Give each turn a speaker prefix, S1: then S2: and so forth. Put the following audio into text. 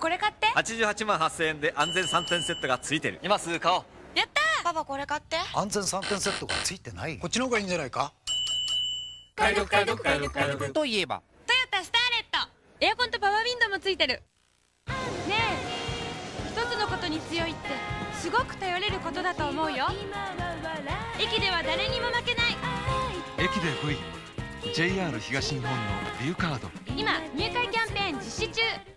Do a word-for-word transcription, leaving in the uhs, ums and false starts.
S1: これ買って。
S2: はちじゅうはちまんはっせんえんで安全さんてんセットがついてる。今すぐ買おう。
S1: やったー。パパこれ買って。
S3: 安全さんてんセットがついてない。
S4: こっちの方がいいんじゃないか。
S5: 買い得買い得買い得買い得
S4: といえば
S1: トヨタスターレット。エアコンとパワーウィンドウもついてる。ねえ、一つのことに強いってすごく頼れることだと思うよ。駅では誰にも負けない。
S6: 駅で来い。 ジェイアール 東日本のビューカード。
S1: 今入会キャンペーン実施中。